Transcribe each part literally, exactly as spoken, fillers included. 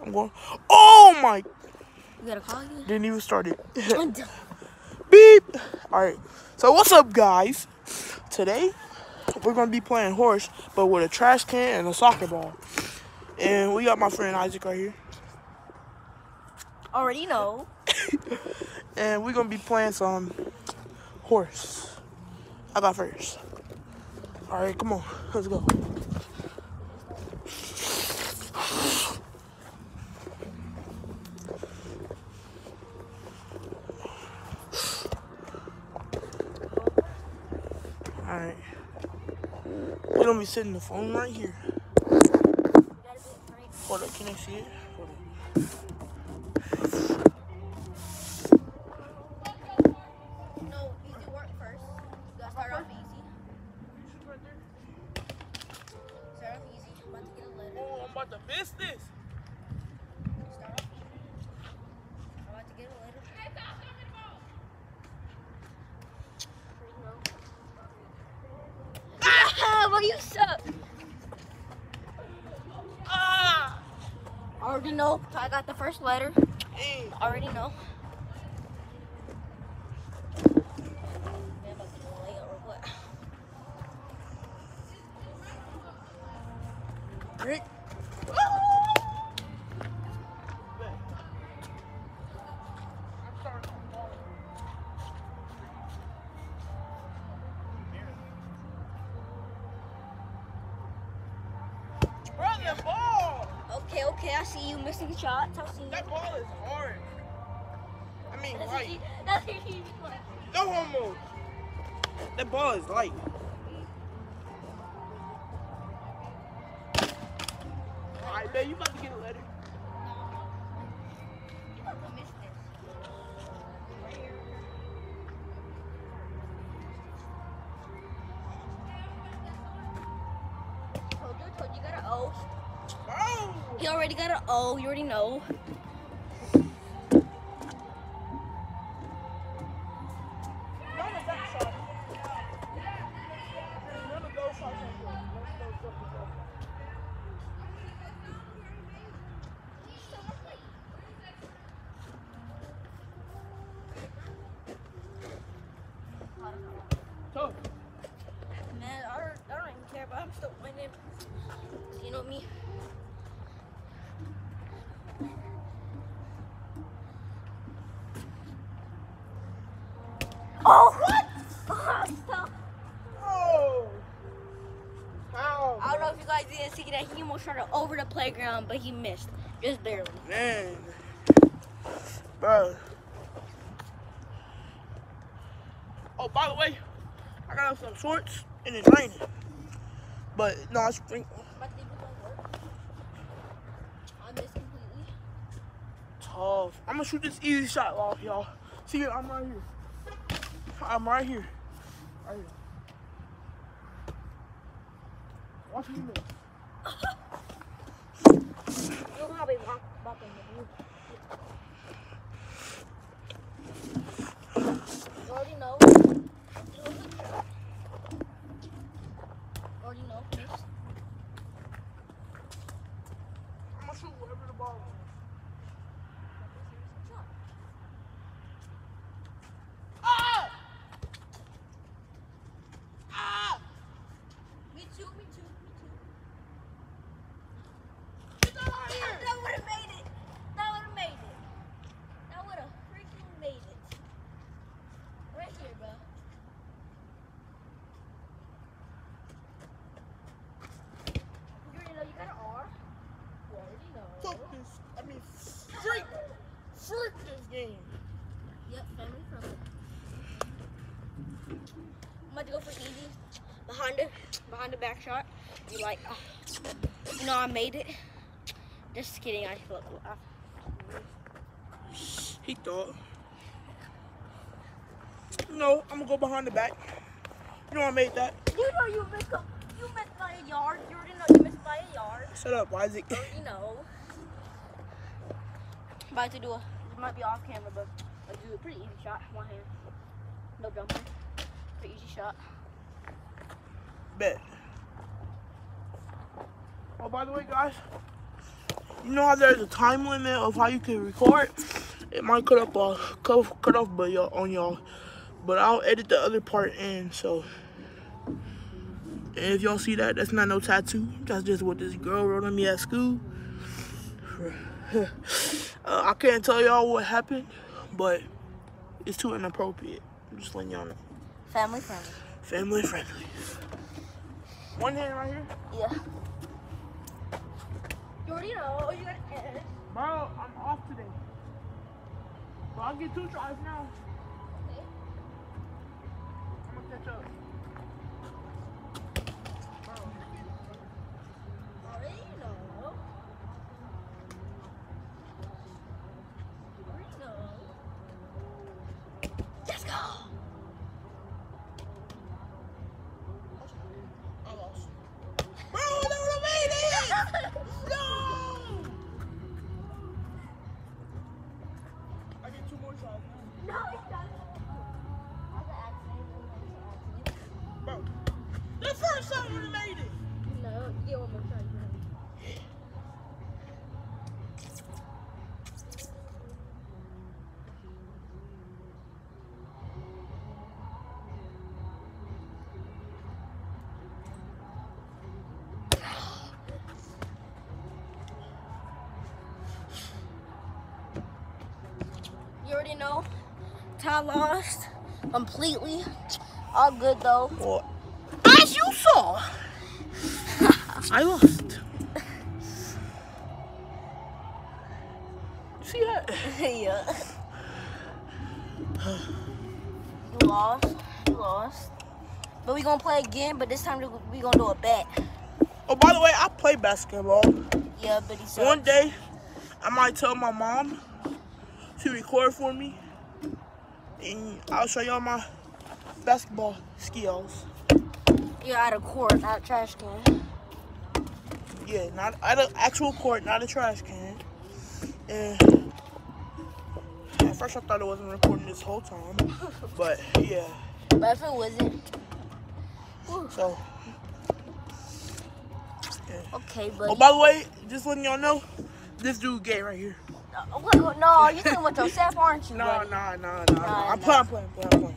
I'm going. Oh my! You gotta call you. Didn't even start it. Beep. All right. So what's up, guys? Today we're gonna be playing horse, but with a trash can and a soccer ball. And we got my friend Isaac right here. Already know. And we're gonna be playing some horse. I got first. All right, come on, let's go. All right, we're gonna be sitting the phone right here. Hold up, can I see it? Hold up. No, easy work first. You gotta start off easy. Start off easy. I'm about to get a letter. Oh, I'm about to miss this. Start off easy. I'm about to get a letter. Ah, but you suck. Ah! Already know. I got the first letter. Hey. Already know. Rick. That ball! Okay, okay, I see you missing shots. I see you. That ball is hard. I mean, That's light. easy. That's easy. No homo. That ball is light. Alright, man, you about to get a letter. You about to miss this. Right here. Told you, told you, you got an O. Oh! You already got an O. You already know. So, Man, I don't, I don't even care, but I'm still winning. You know me. Oh, what? Oh, stop. oh! How? I don't know if you guys didn't see that. He almost shot it over the playground, but he missed. Just barely. Man. Bro. Oh, by the way, I got some shorts and it's raining. But, no, it's spring. But they do my work. I missed completely. Tough. I'm gonna shoot this easy shot off, y'all. See, I'm right here. I'm right here. Right here. Watch me miss. You know how we walk back in the blue. You already know. Already know. Miss. I'm gonna shoot wherever the ball is. Ah! Ah! Me too, me too, me too. Get that out of here! That would have made it. That would have made it. That would have freaking made it. Right here, bro. You already know you got an R. You already know. Fuck this. I mean, freak. Freak this game. Yep, family friendly. I'm about to go for easy. Behind the, behind the back shot. Be like, oh, you know I made it. Just kidding. I look. He thought. No, I'm gonna go behind the back. You know I made that. You know you missed. A, you missed by a yard. You already know you missed by a yard. Shut up, Isaac. You know. I'm about to do a. This might be off camera, but I'll do a pretty easy shot. One hand. No jumping. Pretty easy shot. Bet. Oh, by the way, guys, You know how there's a time limit of how you can record? It might cut up uh, cut, cut off by y'all on y'all, but I'll edit the other part in. So, and if y'all see that, that's not no tattoo. That's just what this girl wrote on me at school. uh, I can't tell y'all what happened, but it's too inappropriate. I'm just letting y'all know. Family friendly. Family friendly. One hand right here. Yeah. You already know. You got it. Bro, I'm off today. So I'll get two tries now. Okay. I'm gonna catch up. Bro. Already know. Already know. Let's go. Almost. Bro, I would have made it! No! I get two more tries. No, it's not. That's an accident. Bro, the first time I would have made it. No, you get one more try. You already know. Ty lost completely. All good though. Well, as you saw, I lost. See that? Yeah. You lost. You lost. But we gonna play again, but this time we gonna do a bet. Oh, by the way, I play basketball. Yeah, but he sucks. One day, I might tell my mom to record for me, and I'll show y'all my basketball skills. You're out of court, not a trash can. Yeah, not at an actual court, not a trash can. And at first I thought it wasn't recording this whole time, but yeah. But if it wasn't, whew. So, yeah. Okay, buddy. Oh, by the way, just letting y'all know, this dude gay right here. Uh, what, no, you're still with yourself, aren't you? No, buddy? no, no, no, no. Nah, I'm nah. playing, I'm playing, I'm playing.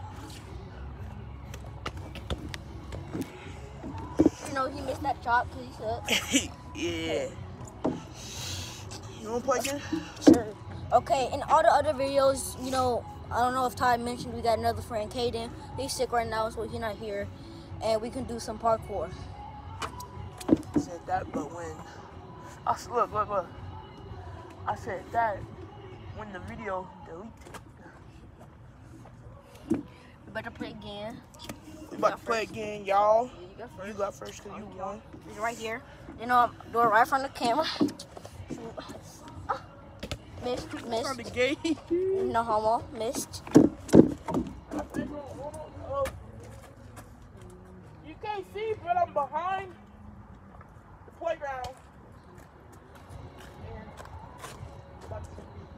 You know, he missed that shot because he sucks. Yeah. You wanna play again? Sure. Okay, in all the other videos, you know, I don't know if Ty mentioned we got another friend, Caden. He's sick right now, so he's not here. And we can do some parkour. I said that, but when I said, look, look, look. I said that when the video deleted. We better play again. We about to play again, y'all. Yeah, you got first. You got first because you won. He's right here. You know, do it right from the camera. Oh, missed, missed. Kinda gay. No homo, missed. You can't see, but I'm behind the playground. And about to-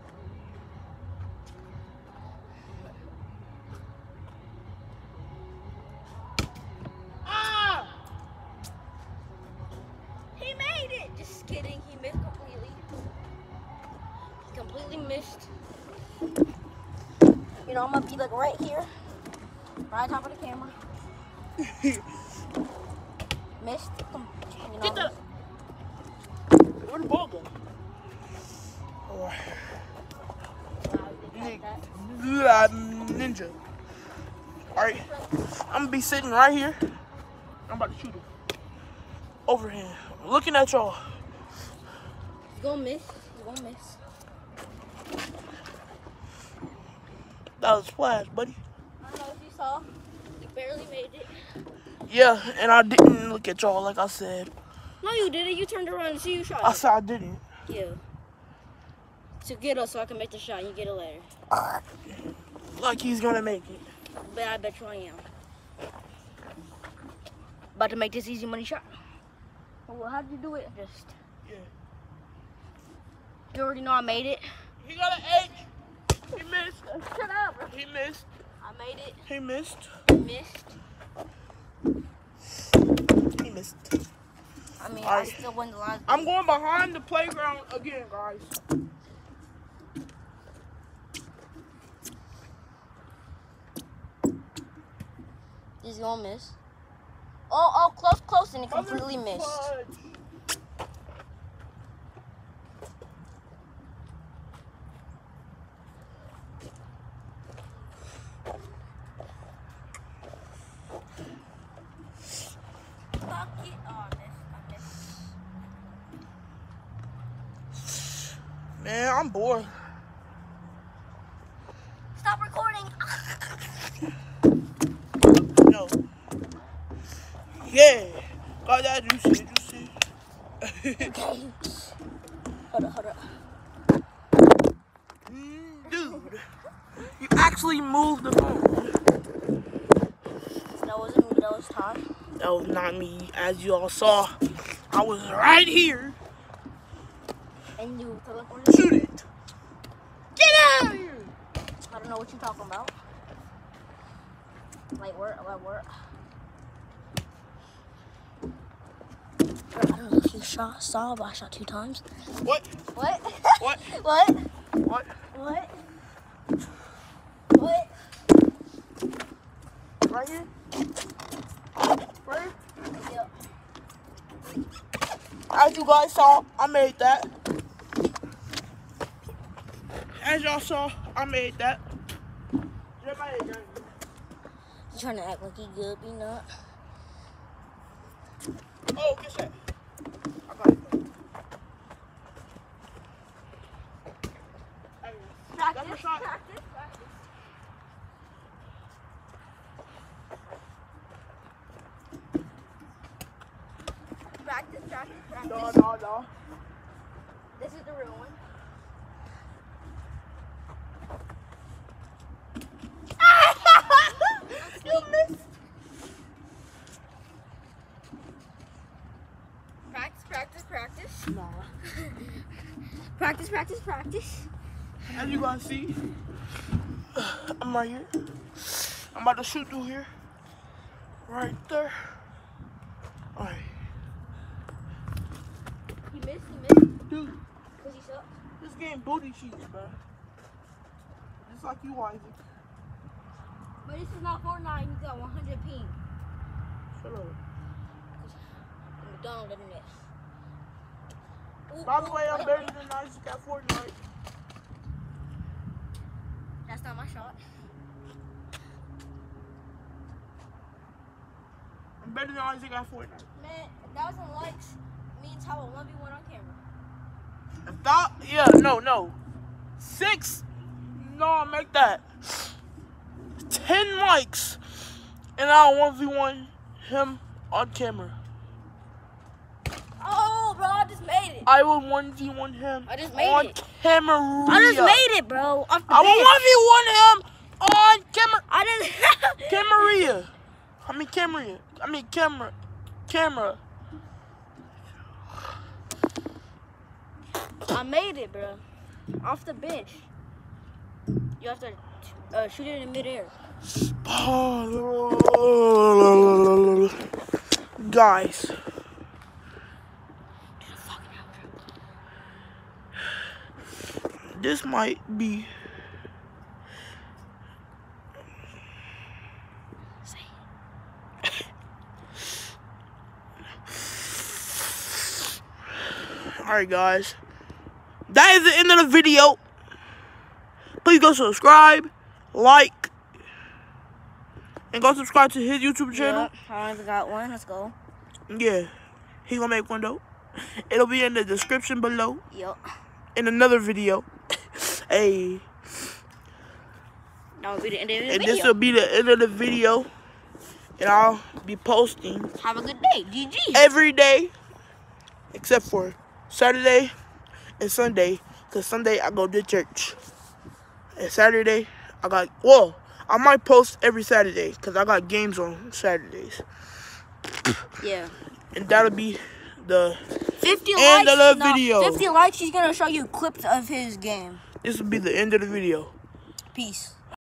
Ah! He made it! Just kidding, he missed completely. He completely missed. You know, I'm gonna be like right here. Right on top of the camera. Missed. You know, Get the. Where'd the ball go? Alright. wow, you did catch that. Yeah, ninja. Alright. I'm gonna be sitting right here. I'm about to shoot it. Overhand. Looking at y'all. He's gonna miss. He's gonna miss. That was a splash, buddy. I don't know if you saw. He barely made it. Yeah, and I didn't look at y'all like I said. No, you didn't. You turned around and see you shot I it. said I didn't. Yeah. So get us so I can make the shot and you get it later. Alright. Like he's gonna make it. But I bet you I am. About to make this easy money shot. Well, how did you do it? Just. Yeah. You already know I made it. He got an H. He missed. Shut up. He missed. I made it. He missed. Missed. He missed. I mean, All I right. still won the last game. I'm going behind the playground again, guys. He's gonna miss. Oh, oh, close, close, and he completely missed. Fudge. Fuck it. Oh, I missed. I missed. Man, I'm bored. Stop recording. No. Yeah. Got that juicy, juicy. Okay. Hold up, hold up. Mm, dude, you actually moved the phone. That wasn't me, that was Todd. That was not me. As you all saw, I was right here. And you teleported? Shoot it. Get out of here. I don't know what you're talking about. Like, where? Like, where? I don't know if you shot, saw, but I shot two times. What? What? What? What? What? What? What? Right here? Right? Yep. As you guys saw, I made that. As y'all saw, I made that. You trying to act like he good, but you not. Oh, get that. I got it. Hey, that's my shot. practice, practice. Practice, practice, practice. No, no, no. This is the real one. You missed. Practice, practice, practice. Nah. Practice, practice, practice. As you guys see, I'm right here. I'm about to shoot through here. Right there. Alright. He missed, he missed. Dude, Because he sucks. this game booty cheats, bro. Just like you, Isaac. But this is not Fortnite, you got one hundred ping. Shut up. I'm done with it. Ooh, By the ooh, way, I'm wait, better wait. than Isaac at Fortnite. That's not my shot. I'm better than Isaac at Fortnite. Man, a thousand likes means how a one v one on camera. A thou- yeah, no, no. Six. No, I'll make that. Ten likes. And I'll one v one him on camera. Oh, bro, I just made it. I will one v one him I just made on it. camera. I just made it, bro. Off the I will bench. one v one him on camera. I just. Camera. I mean camera. I mean camera. Camera. I made it, bro. Off the bench. You have to uh, shoot it in midair. Guys. This might be Alright guys, that is the end of the video. Please go subscribe, like, and go subscribe to his YouTube channel. Yep, I already got one. Let's go. Yeah, he gonna make one though. It'll be in the description below Yep. in another video. Hey, That will be the end of the and video. this will be the end of the video. And I'll be posting Have a good day. G G. every day except for Saturday and Sunday, because Sunday I go to church. And Saturday I got, well, I might post every Saturday because I got games on Saturdays. Yeah. And that'll be the fifty end likes. of the no, video. fifty likes. He's gonna show you clips of his game. This will be the end of the video. Peace.